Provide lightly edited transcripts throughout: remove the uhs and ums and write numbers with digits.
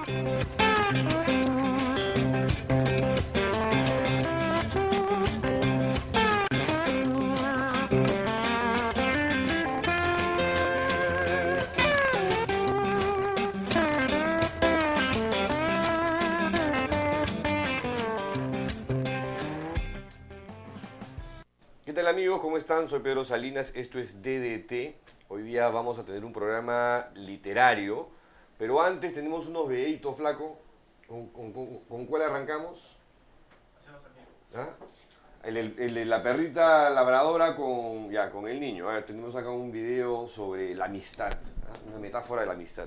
¿Qué tal amigos? ¿Cómo están? Soy Pedro Salinas, esto es DDT. Hoy día vamos a tener un programa literario, pero antes tenemos unos videitos, flaco. ¿Con cuál arrancamos? ¿Ah? El de la perrita labradora con el niño. A ver, tenemos acá un video sobre la amistad, ¿ah? Una metáfora de la amistad.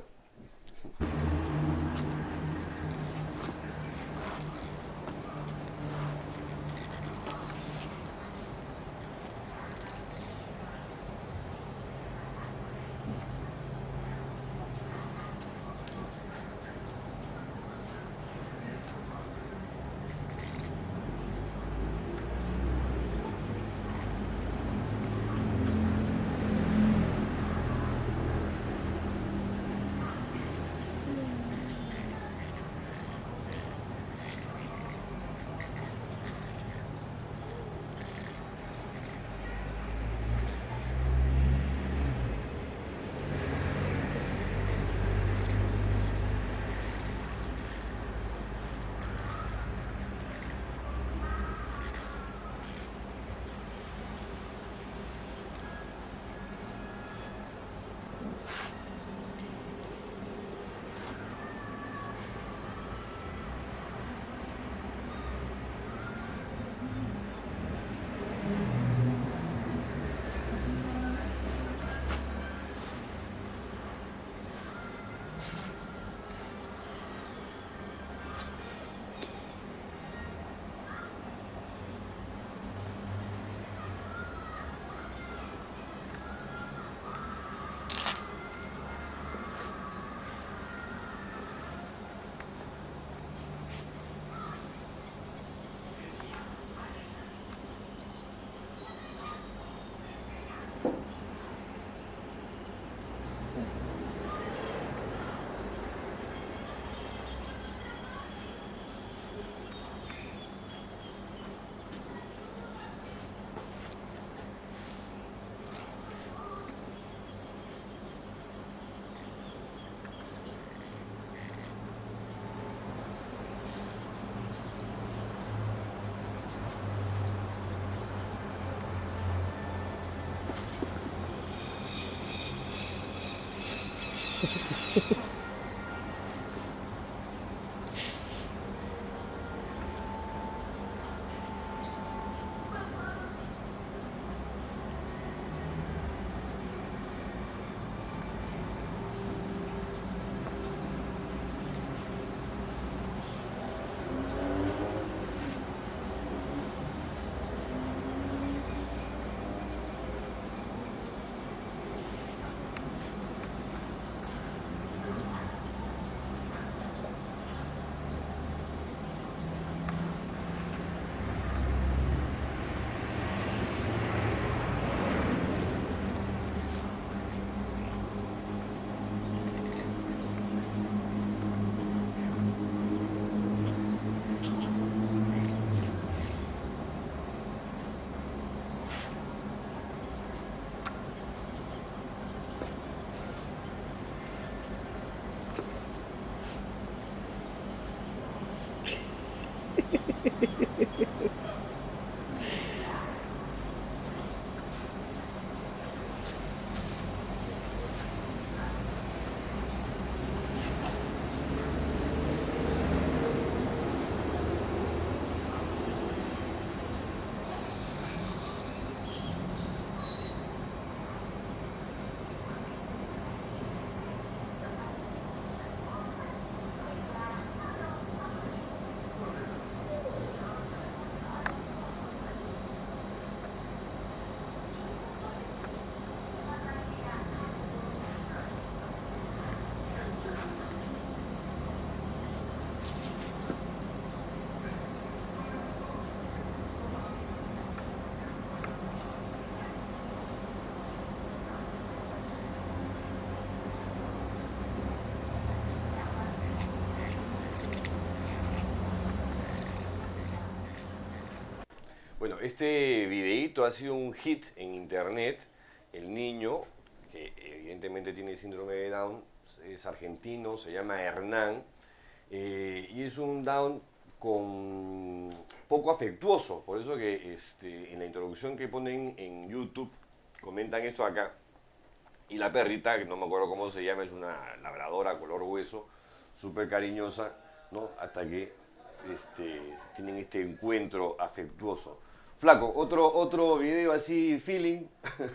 Bueno, este videíto ha sido un hit en internet. El niño, que evidentemente tiene síndrome de Down, es argentino, se llama Hernán, y es un Down con poco afectuoso. Por eso que en la introducción que ponen en YouTube comentan esto acá. Y la perrita, que no me acuerdo cómo se llama, es una labradora color hueso, súper cariñosa, ¿no? Hasta que tienen este encuentro afectuoso. Flaco, otro video así, feeling.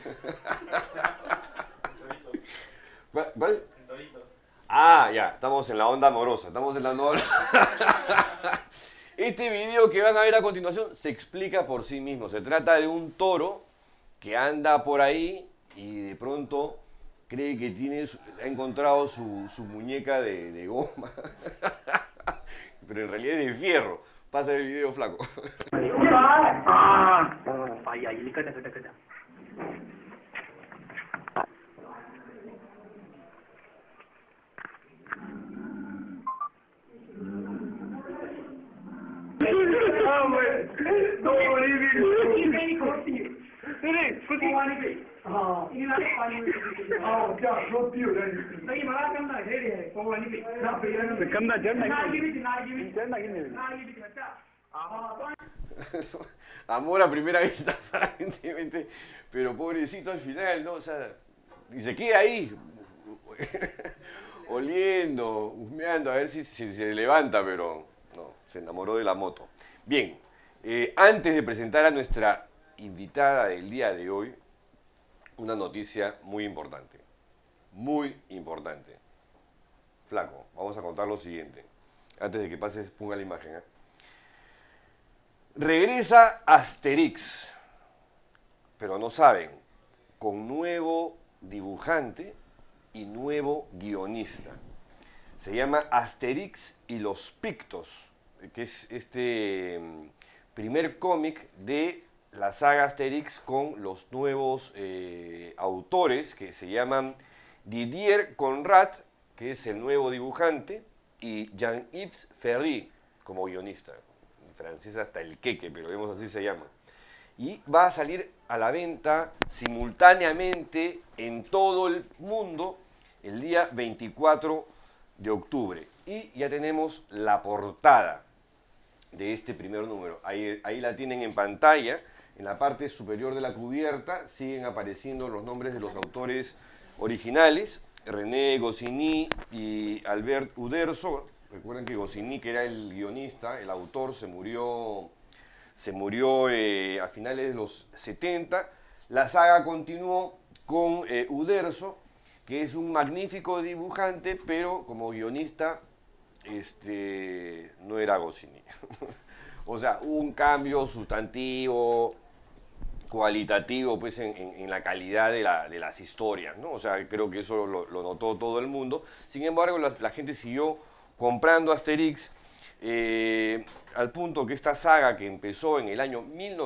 ¿Cuál? Ah, ya, estamos en la onda amorosa, estamos en la onda. Este video que van a ver a continuación se explica por sí mismo. Se trata de un toro que anda por ahí y de pronto cree que ha encontrado su muñeca de goma. Pero en realidad es de fierro. Pasa el video, Flaco. Amor a primera vista, aparentemente, pero pobrecito al final, ¿no? O sea, y se queda ahí, oliendo, husmeando, a ver si se levanta, pero no, se enamoró de la moto. Bien, antes de presentar a nuestra invitada del día de hoy, una noticia muy importante. Muy importante. Flaco, vamos a contar lo siguiente. Antes de que pases, ponga la imagen. Regresa Asterix, pero no saben, con nuevo dibujante y nuevo guionista. Se llama Asterix y los Pictos, que es este primer cómic de la saga Asterix con los nuevos autores que se llaman Didier Conrad, que es el nuevo dibujante, y Jean-Yves Ferry como guionista. En francés hasta el queque, pero vemos así se llama. Y va a salir a la venta simultáneamente en todo el mundo el día 24 de octubre. Y ya tenemos la portada de este primer número. Ahí la tienen en pantalla. En la parte superior de la cubierta siguen apareciendo los nombres de los autores originales. René Goscinny y Albert Uderzo. Recuerden que Goscinny, que era el guionista, el autor, se murió a finales de los 70. La saga continuó con Uderzo, que es un magnífico dibujante, pero como guionista no era Goscinny. O sea, hubo un cambio sustantivo, cualitativo, pues, en la calidad de las historias, ¿no? O sea, creo que eso lo notó todo el mundo. Sin embargo, la gente siguió comprando Asterix, al punto que esta saga, que empezó en el año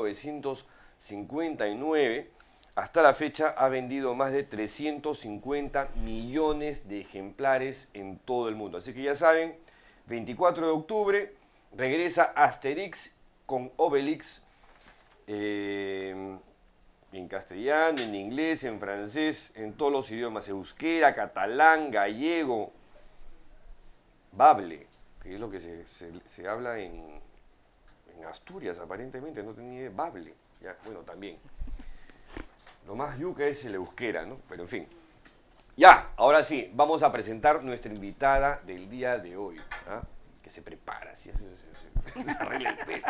1959, hasta la fecha ha vendido más de 350 millones de ejemplares en todo el mundo. Así que ya saben, 24 de octubre regresa Asterix con Obelix, en castellano, en inglés, en francés, en todos los idiomas, euskera, catalán, gallego, bable, que es lo que se habla en Asturias, aparentemente, no tenía idea, bable, ya, bueno, también. Lo más yuca es el euskera, ¿no? Pero en fin. Ya, ahora sí, vamos a presentar nuestra invitada del día de hoy, ¿ah? Que se prepara, ¿sí? Se arregla el pelo.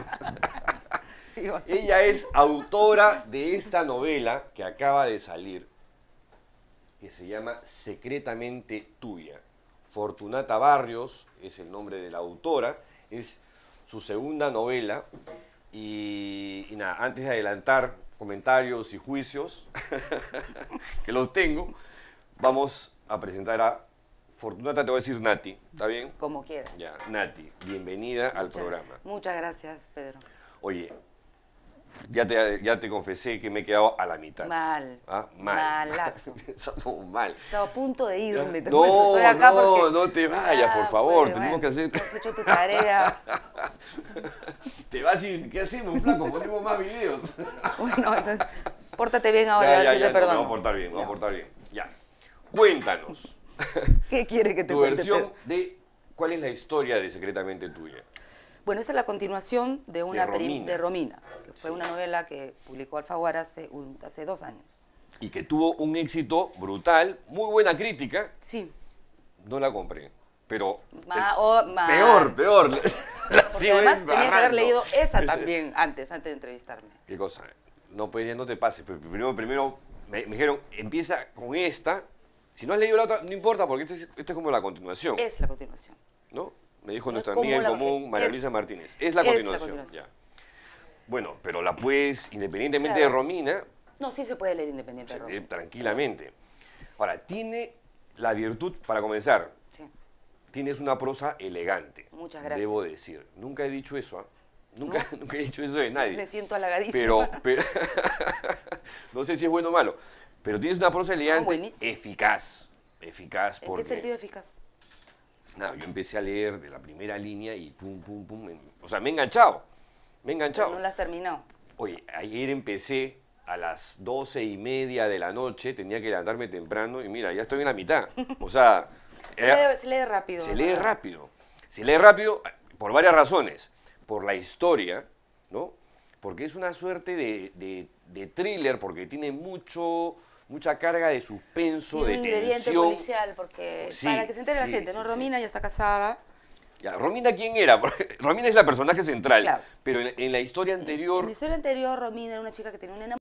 Ella es autora de esta novela que acaba de salir, que se llama Secretamente Tuya. Fortunata Barrios es el nombre de la autora, es su segunda novela. Y nada, antes de adelantar comentarios y juicios, que los tengo, vamos a presentar a Fortunata, te voy a decir Nati, ¿está bien? Como quieras. Ya, Nati, bienvenida al programa. Muchas gracias, Pedro. Oye, ya te confesé que me he quedado a la mitad. Mal. ¿Ah? Mal. Malazo. Pensando mal. Estaba a punto de irme. te No, cuento. Estoy acá no, porque... no te vayas, por favor. Pues, Tenemos que hacer... bueno, has hecho tu tarea. Te vas y... ¿Qué hacemos, flaco? Ponemos más videos. Bueno, entonces, pórtate bien ahora, Ya, a ver ya, si ya, te no, me perdono. voy a portar bien, me voy a Ya. portar bien. Ya. Cuéntanos ¿Qué quiere que te tu cuente? versión de cuál es la historia de Secretamente Tuya. Bueno, esta es la continuación de una Romina. de Romina, que fue Sí. una novela que publicó Alfaguara hace 2 años. Y que tuvo un éxito brutal, muy buena crítica. Sí. No la compré, pero... Peor. Peor. La Porque sigo además tenía que haber embarrando. leído esa también antes de entrevistarme. ¿Qué cosa? No, pues ya no te pases. Primero me dijeron, empieza con esta. Si no has leído la otra, no importa, porque esta es como la continuación. Es la continuación. ¿No? Me dijo No nuestra es como amiga en la- común, María es- Luisa Martínez. Es la es la continuación. continuación. Ya. Bueno, pero la puedes, independientemente Claro. de Romina, No, sí se puede leer independiente se de lee Romina. tranquilamente. Ahora, tiene la virtud, para comenzar, Sí. tienes una prosa elegante. Muchas gracias. Debo decir. Nunca he dicho eso, ¿ah? Nunca he dicho eso de nadie. Me siento halagadísima. Pero no sé si es bueno o malo. Pero tienes una prosa elegante, buenísimo. eficaz. Eficaz ¿En porque... qué sentido eficaz? Nada, yo empecé a leer de la primera línea y pum, pum, pum. O sea, me he enganchado. Me he enganchado. No la has terminado. Oye, ayer empecé a las 12:30 de la noche, tenía que levantarme temprano y mira, ya estoy en la mitad. O sea, Se lee rápido. se lee ¿verdad? rápido. Se lee rápido por varias razones. Por la historia, ¿no? Porque es una suerte de thriller, porque tiene mucha carga de suspenso, Tiene de un ingrediente tensión. policial, porque Sí, para que se entere la sí, gente, ¿no? sí, Romina ya está casada. Ya, ¿Romina quién era? Porque Romina es la personaje central, Claro. pero en la historia anterior... En la historia anterior, Romina era una chica que tenía un enamoramiento